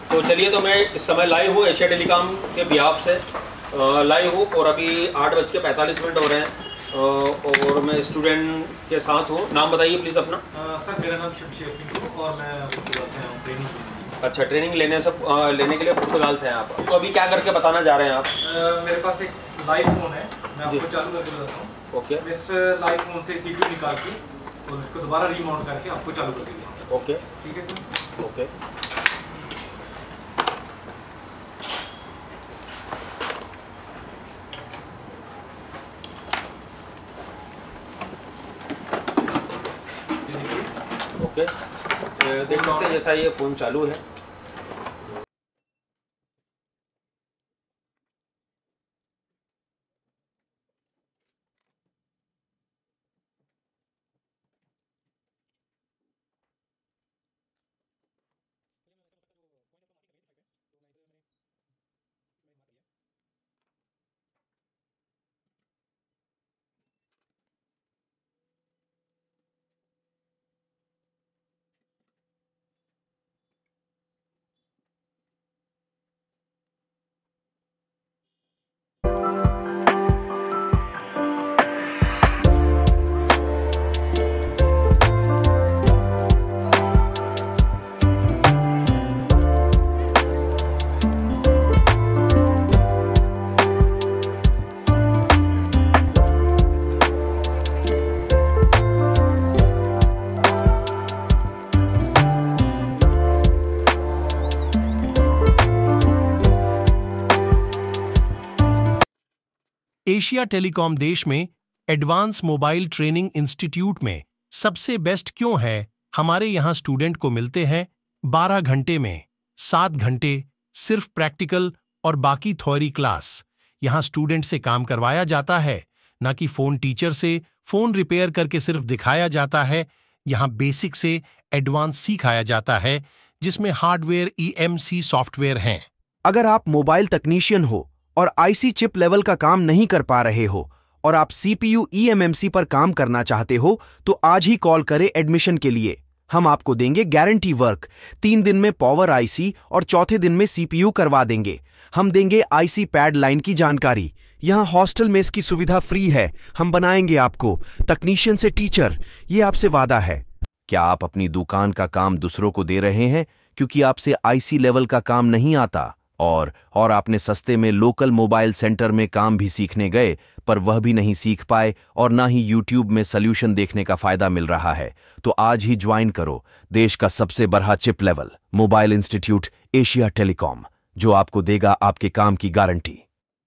तो चलिए, तो मैं इस समय लाइव हूँ एशिया टेलीकॉम के बिहाफ से लाइव हूँ और अभी 8:45 हो रहे हैं और मैं स्टूडेंट के साथ हूँ। नाम बताइए प्लीज़ अपना। सर मेरा नाम शमशेर सिंह है और मैं पुर्तगाल से हूँ ट्रेनिंग। अच्छा, ट्रेनिंग लेने के लिए पुर्तगाल से हैं आप। तो अभी क्या करके बताना चाह रहे हैं आप? मेरे पास एक लाइव फ़ोन है, मैं आपको चालू करके बताता हूँ। ओके। इस लाइव फ़ोन से CPU निकाल के और उसको दोबारा रीमाउंट करके आपको चालू कर देंगे। ओके, ठीक है सर। ओके। ओके, देख सकते हैं जैसा ये फ़ोन चालू है। एशिया टेलीकॉम देश में एडवांस मोबाइल ट्रेनिंग इंस्टीट्यूट में सबसे बेस्ट क्यों है? हमारे यहाँ स्टूडेंट को मिलते हैं 12 घंटे में 7 घंटे सिर्फ प्रैक्टिकल और बाकी थ्योरी क्लास। यहाँ स्टूडेंट से काम करवाया जाता है, ना कि फ़ोन टीचर से फ़ोन रिपेयर करके सिर्फ दिखाया जाता है। यहाँ बेसिक से एडवांस सिखाया जाता है, जिसमें हार्डवेयर EMC सॉफ्टवेयर हैं। अगर आप मोबाइल तकनीशियन हो और IC चिप लेवल का काम नहीं कर पा रहे हो और आप CPU eMMC पर काम करना चाहते हो तो आज ही कॉल करें एडमिशन के लिए। हम आपको देंगे गारंटी वर्क। 3 दिन में पावर IC और चौथे दिन में CPU करवा देंगे। हम देंगे IC पैड लाइन की जानकारी। यहाँ हॉस्टल मेस की सुविधा फ्री है। हम बनाएंगे आपको तकनीशियन से टीचर, ये आपसे वादा है। क्या आप अपनी दुकान का काम दूसरों को दे रहे हैं क्योंकि आपसे IC लेवल का काम नहीं आता और आपने सस्ते में लोकल मोबाइल सेंटर में काम भी सीखने गए पर वह भी नहीं सीख पाए और ना ही YouTube में सॉल्यूशन देखने का फायदा मिल रहा है? तो आज ही ज्वाइन करो देश का सबसे बड़ा chip level mobile institute Asia telecom, जो आपको देगा आपके काम की गारंटी।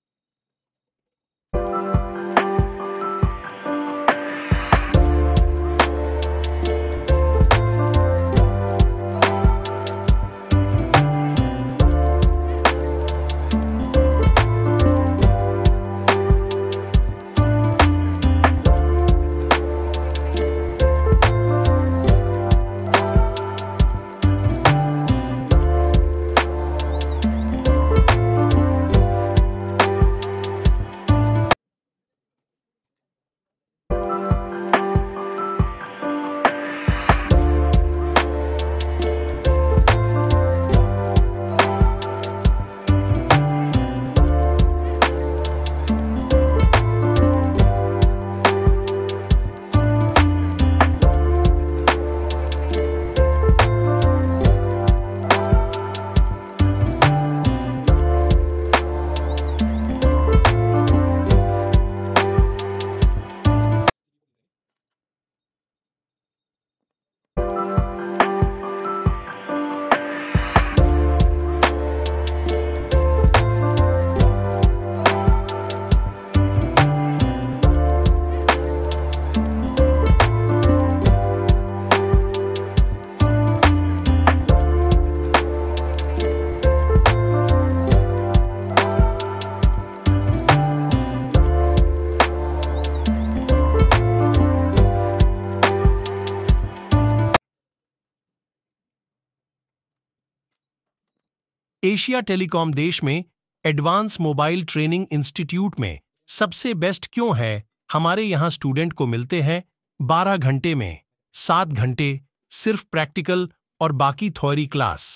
एशिया टेलीकॉम देश में एडवांस मोबाइल ट्रेनिंग इंस्टीट्यूट में सबसे बेस्ट क्यों है? हमारे यहाँ स्टूडेंट को मिलते हैं 12 घंटे में 7 घंटे सिर्फ प्रैक्टिकल और बाकी थ्योरी क्लास।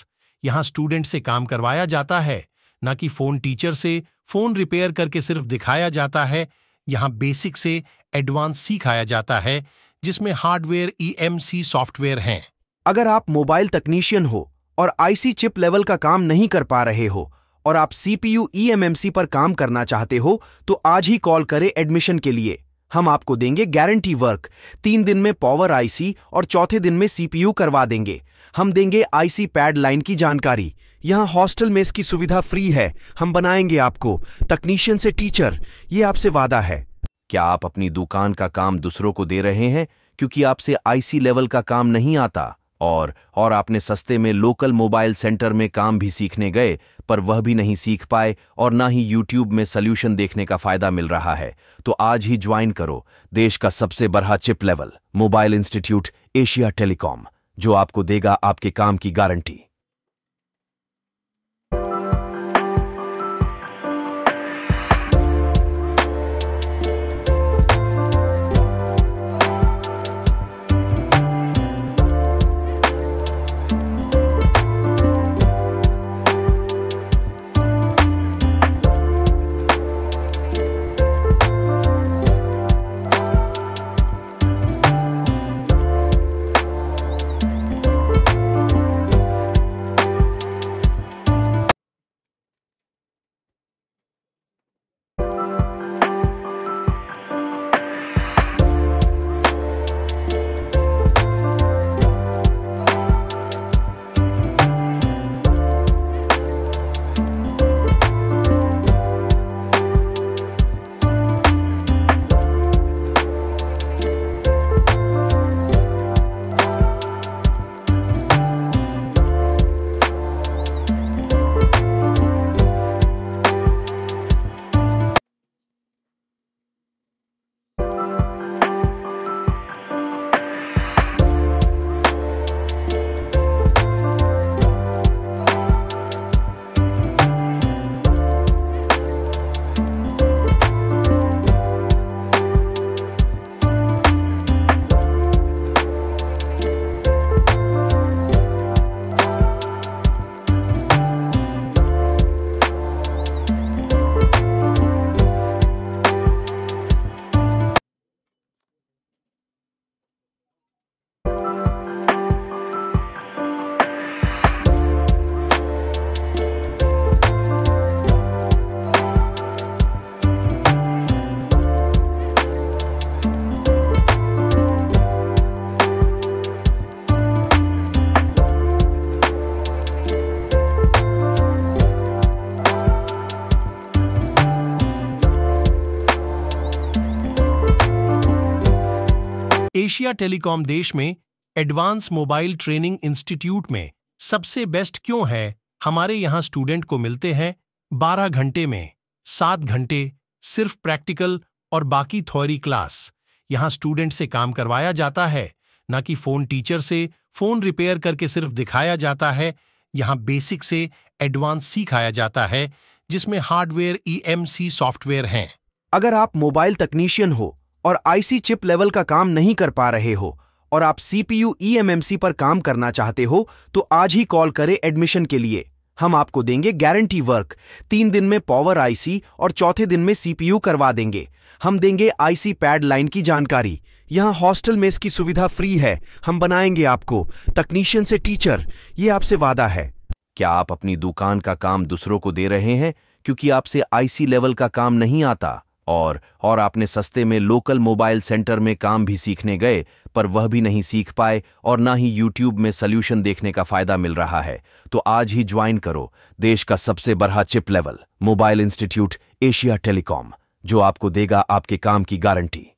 यहाँ स्टूडेंट से काम करवाया जाता है, ना कि फोन टीचर से फोन रिपेयर करके सिर्फ दिखाया जाता है। यहाँ बेसिक से एडवांस सिखाया जाता है, जिसमें हार्डवेयर EMC सॉफ्टवेयर हैं। अगर आप मोबाइल तकनीशियन हो और आईसी चिप लेवल का काम नहीं कर पा रहे हो और आप CPU eMMC पर काम करना चाहते हो तो आज ही कॉल करें एडमिशन के लिए। हम आपको देंगे गारंटी वर्क। 3 दिन में पावर आईसी और चौथे दिन में CPU करवा देंगे। हम देंगे आईसी पैड लाइन की जानकारी। यहाँ हॉस्टल में इसकी सुविधा फ्री है। हम बनाएंगे आपको तकनीशियन से टीचर, ये आपसे वादा है। क्या आप अपनी दुकान का काम दूसरों को दे रहे हैं क्योंकि आपसे आईसी लेवल का काम नहीं आता और आपने सस्ते में लोकल मोबाइल सेंटर में काम भी सीखने गए पर वह भी नहीं सीख पाए और ना ही यूट्यूब में सॉल्यूशन देखने का फायदा मिल रहा है? तो आज ही ज्वाइन करो देश का सबसे बड़ा chip level mobile institute Asia telecom, जो आपको देगा आपके काम की गारंटी। एशिया टेलीकॉम देश में एडवांस मोबाइल ट्रेनिंग इंस्टीट्यूट में सबसे बेस्ट क्यों है? हमारे यहाँ स्टूडेंट को मिलते हैं 12 घंटे में 7 घंटे सिर्फ प्रैक्टिकल और बाकी थ्योरी क्लास। यहाँ स्टूडेंट से काम करवाया जाता है, ना कि फोन टीचर से फोन रिपेयर करके सिर्फ दिखाया जाता है। यहाँ बेसिक से एडवांस सिखाया जाता है, जिसमें हार्डवेयर EMC सॉफ्टवेयर हैं। अगर आप मोबाइल तकनीशियन हो और आईसी चिप लेवल का काम नहीं कर पा रहे हो और आप CPU eMMC पर काम करना चाहते हो तो आज ही कॉल करें एडमिशन के लिए। हम आपको देंगे गारंटी वर्क। 3 दिन में पावर आईसी और चौथे दिन में CPU करवा देंगे। हम देंगे आईसी पैड लाइन की जानकारी। यहाँ हॉस्टल में इसकी सुविधा फ्री है। हम बनाएंगे आपको तकनीशियन से टीचर, ये आपसे वादा है। क्या आप अपनी दुकान का काम दूसरों को दे रहे हैं क्योंकि आपसे आईसी लेवल का काम नहीं आता और आपने सस्ते में लोकल मोबाइल सेंटर में काम भी सीखने गए पर वह भी नहीं सीख पाए और ना ही यूट्यूब में सॉल्यूशन देखने का फायदा मिल रहा है? तो आज ही ज्वाइन करो देश का सबसे बड़ा chip level mobile institute Asia telecom, जो आपको देगा आपके काम की गारंटी।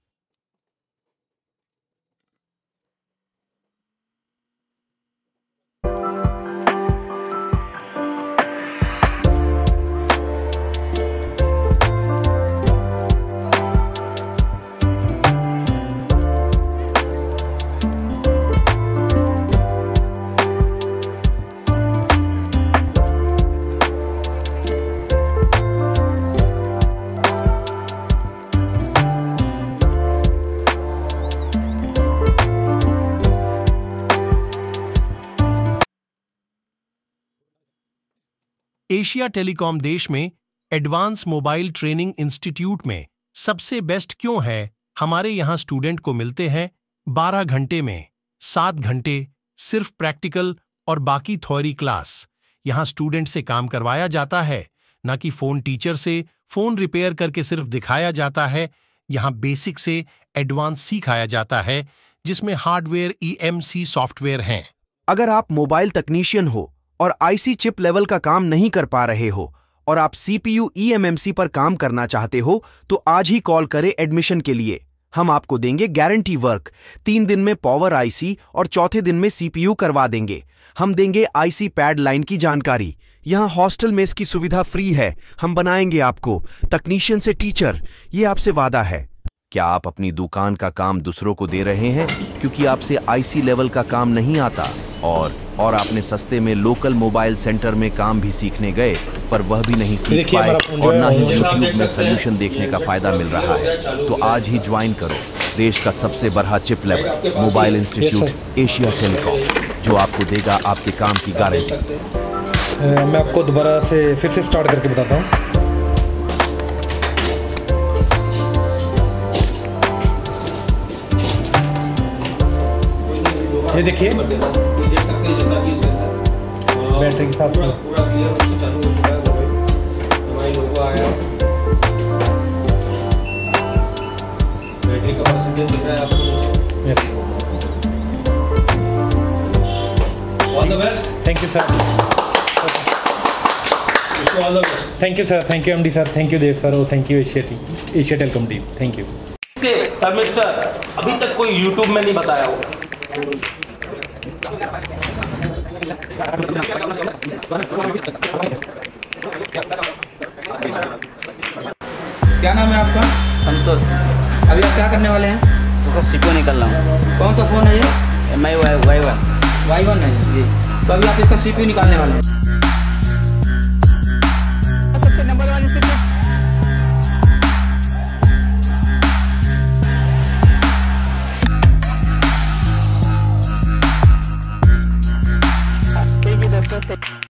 एशिया टेलीकॉम देश में एडवांस मोबाइल ट्रेनिंग इंस्टीट्यूट में सबसे बेस्ट क्यों है? हमारे यहाँ स्टूडेंट को मिलते हैं 12 घंटे में 7 घंटे सिर्फ प्रैक्टिकल और बाकी थ्योरी क्लास। यहाँ स्टूडेंट से काम करवाया जाता है, ना कि फोन टीचर से फोन रिपेयर करके सिर्फ दिखाया जाता है। यहाँ बेसिक से एडवांस सिखाया जाता है, जिसमें हार्डवेयर EMC सॉफ्टवेयर हैं। अगर आप मोबाइल तकनीशियन हो और आईसी चिप लेवल का काम नहीं कर पा रहे हो और आप CPU eMMC पर काम करना चाहते हो, तो आज ही कॉल करें एडमिशन के लिए। हम आपको देंगे गारंटी वर्क। 3 दिन में पावर IC और चौथे दिन में CPU करवा देंगे। हम देंगे IC पैड लाइन की जानकारी। यहाँ हॉस्टल में इसकी सुविधा फ्री है। हम बनाएंगे आपको तकनीशियन से टीचर, ये आपसे वादा है। क्या आप अपनी दुकान का काम दूसरों को दे रहे हैं क्योंकि आपसे IC लेवल का काम नहीं आता और आपने सस्ते में लोकल मोबाइल सेंटर में काम भी सीखने गए पर वह भी नहीं सीख पाए और ना ही YouTube में सोल्यूशन देखने का फायदा मिल रहा है? तो आज ही ज्वाइन करो देश का सबसे बड़ा chip level mobile institute Asia telecom, जो आपको देगा आपके काम की गारंटी। मैं आपको दोबारा से फिर से स्टार्ट करके बताता हूँ। ये देखिए देख सकते हैं जैसा कि बैटरी के साथ पूरा क्लियर हो चालू हो चुका है। हमारी लोगो आया, बैटरी का परसेंटेज दिख रहा है आपको। Yes, all the best. Thank you sir. All the best. Thank you sir, thank you MD sir, thank you Dev sir और thank you Asia telecom team, thank you. Mister अभी तक कोई YouTube में नहीं बताया होगा। क्या नाम है आपका? संतोष। अभी आप क्या करने वाले हैं? तो सीपीयू निकल रहा हूँ। कौन सा फ़ोन है ये? MI Y1 Y1 है जी। तो अभी आप इसका CPU निकालने वाले हैं।